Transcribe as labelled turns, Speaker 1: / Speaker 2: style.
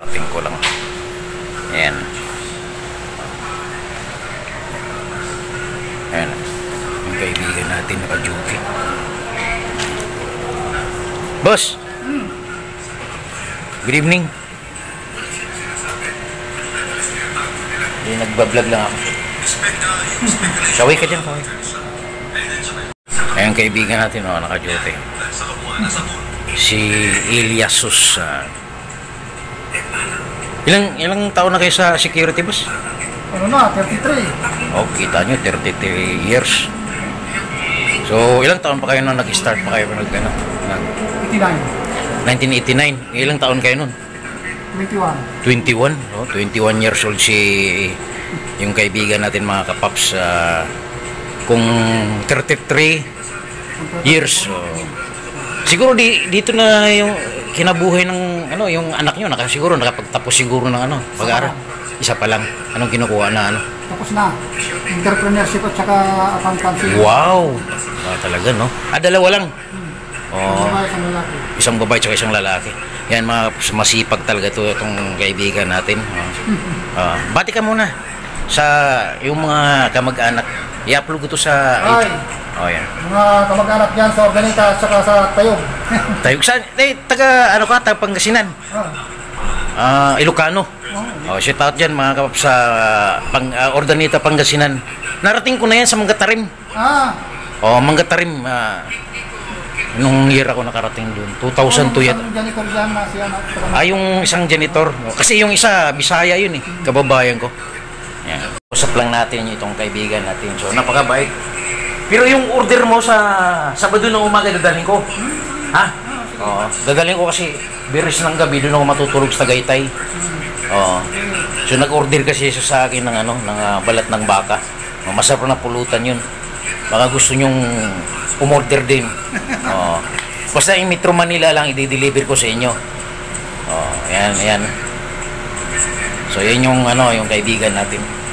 Speaker 1: Ating ko lang. Ayan. Ayan. Yung kaibigan natin naka-duty. Boss! Good evening. Nagbablog lang ako. Kaway ka dyan, kaway. Ayan kaibigan natin, naka-duty. Si Ilyasus. Ilang taon na kayo sa security, boss?
Speaker 2: Ano na, 33.
Speaker 1: Oh, kita nyo, 33 years. So, ilang taon pa kayo nung nag-start pa kayo?
Speaker 2: 89.
Speaker 1: 1989. Ilang taon kayo nun?
Speaker 2: 21.
Speaker 1: 21? Oh, 21 years old si yung kaibigan natin mga kapaps. Kung 33 years. Siguro dito na yung kinabuhay ng yung anak nyo. Siguro nakapagtapos siguro ng pag-aaral. Isa pa lang. Anong kinukuha na
Speaker 2: Tapos na. Entrepreneurship at saka accountancy.
Speaker 1: Wow! Talaga, no? Dalawa lang. Oh,
Speaker 2: Isang babae,
Speaker 1: isang babae at
Speaker 2: isang lalaki.
Speaker 1: isang lalaki. Yan, masipag talaga itong kaibigan natin. Bati ka muna sa yung mga kamag-anak. I-upload ko to sa
Speaker 2: Ay,
Speaker 1: yan.
Speaker 2: mga kamag-anak dyan sa Organita at saka sa Tayog.
Speaker 1: Tayog saan? Taga Pangasinan. Ilocano. Shout out dyan mga kapap sa Ordanita, Pangasinan. Narating ko na yan sa Manggatarim. Manggatarim. Nung year ako nakarating doon. 2002 yan.
Speaker 2: Janitor dyan na siya.
Speaker 1: Yung isang janitor. Kasi yung isa, Bisaya yun kababayan ko. Yan. Usap lang natin itong kaibigan natin. So, napakabait. Pero yung order mo sa Sabado ng umaga, dadalhin ko. Ha? Dadalhin ko kasi biris ng gabi, doon ako matutulog sa Tagaytay. So, nag-order kasi siya sa akin ng balat ng baka. Masarap na pulutan yun. Baka gusto nyong umorder din. Basta yung Metro Manila lang i-deliver ko sa inyo. Ayan. So, yan yung yung kaibigan natin.